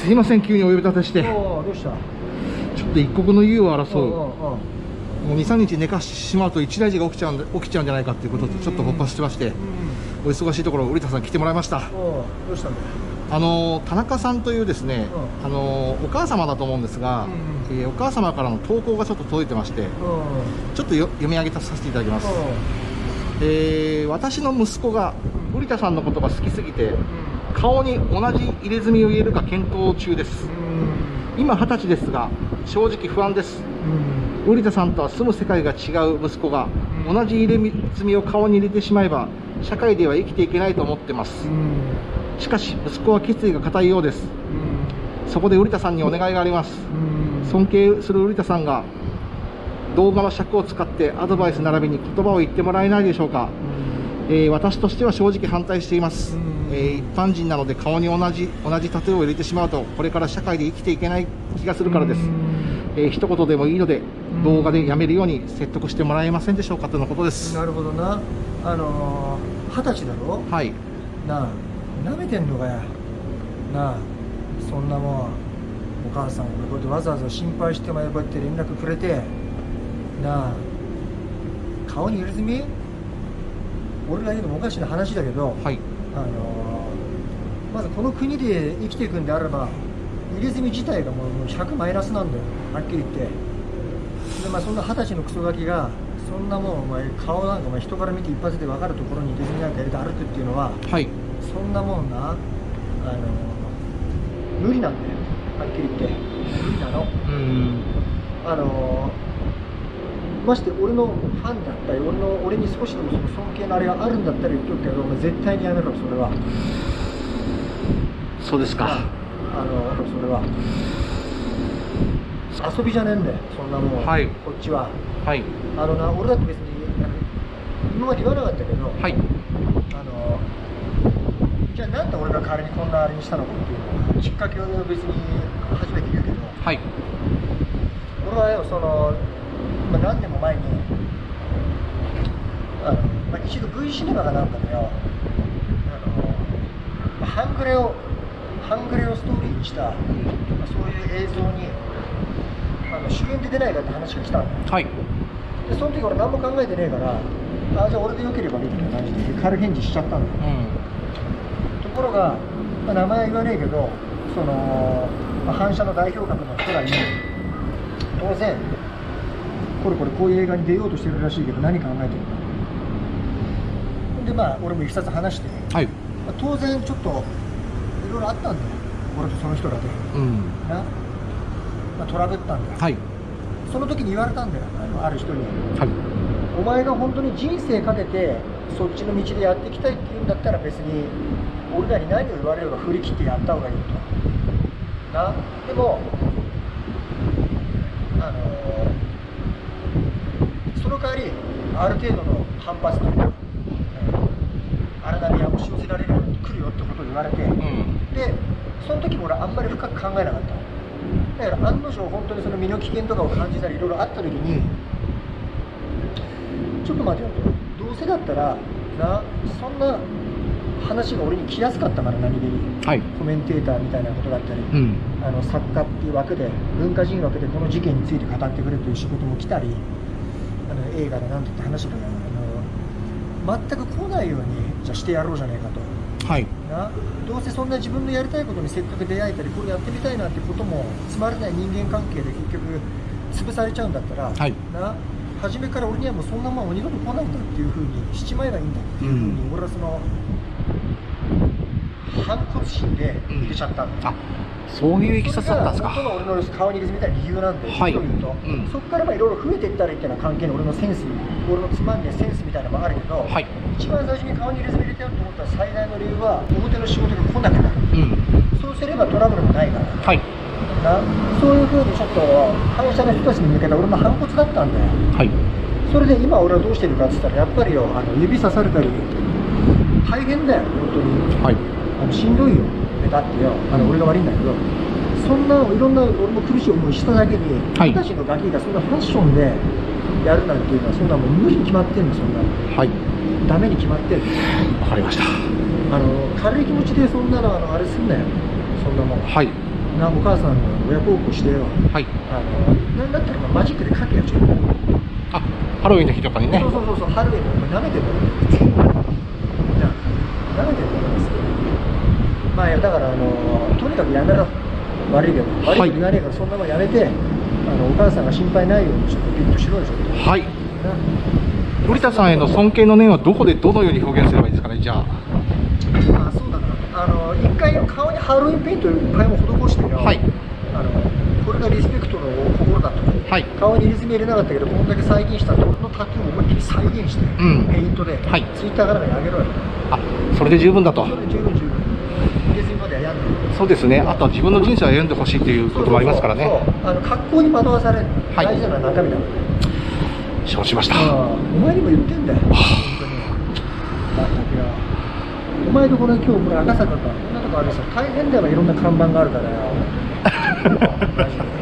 すいません、急にお呼び立てして。 どうした？ ちょっと一国の優を争う、もう2、3日寝かしてしまうと一大事が起きちゃうんじゃないかということで、ちょっと勃発してまして、お忙しいところ、瓜田さん来てもらいました。 どうしたんだよ。 田中さんというですね、お母様だと思うんですが、お母様からの投稿がちょっと届いてまして、ちょっと読み上げさせていただきます。私の息子が瓜田さんのことが好きすぎて、顔に同じ入れ墨を入れるか検討中です。今20歳ですが、正直不安です。瓜田さんとは住む世界が違う息子が同じ入れ墨を顔に入れてしまえば社会では生きていけないと思ってます。しかし息子は決意が固いようです。そこで瓜田さんにお願いがあります。尊敬する瓜田さんが動画の尺を使ってアドバイス並びに言葉を言ってもらえないでしょうか。私としては正直反対しています。一般人なので顔に同じタトゥーを入れてしまうとこれから社会で生きていけない気がするからです。一言でもいいので動画でやめるように説得してもらえませんでしょうかとのことです。 なるほどな。20歳だろ。 はい。 なあ、舐めてんのかよ。なあ、そんなもんお母さんこうやってわざわざ心配してもこうやって連絡くれてなあ、顔に入れ墨、俺が言うのもおかしな話だけど、 はい、 まずこの国で生きていくんであれば入れ墨自体がもう100マイナスなんだよ、はっきり言って。で、そんな20歳のクソガキがそんなもんお前顔なんかお前人から見て一発で分かるところに入れ墨なんか入れて歩くっていうのは、 はい、 そんなもんな無理なんだよ、はっきり言って無理なの。まして俺のファンだったり俺に少しでもその尊敬のあれがあるんだったら言っとくけど、絶対にやめろ、それは。 そうですか。 それは遊びじゃねえんだよ、そんなもん。 はい、 こっちは。 はい、 俺だって別に今まで言わなかったけど、 はい、 じゃあなんで俺が代わりにこんなあれにしたのかっていうのはきっかけを別に初めて言うけど、 はい、 俺はよ何年も前に一度 V シネマがなんかのよ半グレをストーリーにした、そういう映像に主演で出ないかって話が来たんだよ。 はい。 でその時俺何も考えてねえから、じゃあ俺でよければみたいな感じで軽返事しちゃったんだよ。ところが、名前は言わねえけど反社の代表格の人らに当然こういう映画に出ようとしてるらしいけど何考えてるので、俺も一冊話して、はい、当然ちょっといろいろあったんだよ、俺とその人らで、トラブったんだよ。はい、その時に言われたんだよ、ある人に、はい、お前が本当に人生かけてそっちの道でやっていきたいって言うんだったら別に俺らに何を言われようが振り切ってやった方がいいとでもその代わりある程度の反発というか、荒波は押し寄せられるように来るよってことを言われて、でその時も俺あんまり深く考えなかった。だから案の定本当にその身の危険とかを感じたりいろいろあった時に、ちょっと待てよと、どうせだったらそんな話が俺に来やすかったから、何気に、はい、コメンテーターみたいなことだったり、作家っていう枠で文化人枠でこの事件について語ってくれという仕事も来たり、映画でなんて言って話が全く来ないようにじゃあしてやろうじゃないかと、はい、どうせそんな自分のやりたいことにせっかく出会えたりこれやってみたいなんてこともつまらない人間関係で結局潰されちゃうんだったら、はい、初めから俺にはもうそんなもん二度と来ないんだっていうふうにしちまえばいいんだっていうふうに、俺はその反骨心で入れちゃったんだ、 そういういきさつだったんですか。 それが本当の俺の顔に入れてみたいな理由なんで、はい、というと、そこからいろいろ増えていったらいったような関係の俺のセンス、俺のつまんねえセンスみたいなのもあるけど、はい、一番最初に顔に入れ墨入れてやると思ったら最大の理由は表の仕事が来なくなる、そうすればトラブルもないから、はい、そういうふうにちょっと反社の人たちに向けた俺の反骨だったんだよ、はい、それで今俺はどうしてるかって言ったらやっぱりよ指さされたり大変だよ本当に、はい、しんどいよ。だってよ俺が悪いんだけど、そんないろんな俺も苦しい思いしただけに、俺たちのガキがそんなファッションでやるなんていうのはそんなもう無理に決まってんの、そんなの、はい、ダメに決まってんの。わかりました。軽い気持ちでそんなのあれすんなよ、そんなもん。はい。 なお母さんの親孝行してよ。 はい。 なんだったらマジックで書けよちょっと。 あ、ハロウィンの日とかにね。 そうハロウィンのなめてるの。じゃなめてるのですよ。まあだからとにかくやめろ。悪いけど悪いけど言わねえからそんなもんやめて、お母さんが心配ないようにちょっとピッとしろよちょっと。 はい。森田さんへの尊敬の念はどこでどのように表現すればいいですかね、じゃあ。 そうだな。一回顔にハロウィンペイントいっぱいも施してよ。はい。これがリスペクトの心だと。はい。顔に入れ墨入れなかったけど、こんだけ再現したと、俺のタトゥーを思いっきり再現して、ペイントで、はい。ツイッターからにあげろよ。あ、それで十分だと。それで十分。入れ墨まではやんない。そうですね。あとは自分の人生を歩んでほしいということもありますからね。格好に惑わされる。はい。大事なのは中身だ。承知しました。お前にも言ってんだよ。本当に。お前ところ今日これ赤坂かこんなとこあるさ大変だよいろんな看板があるからよ。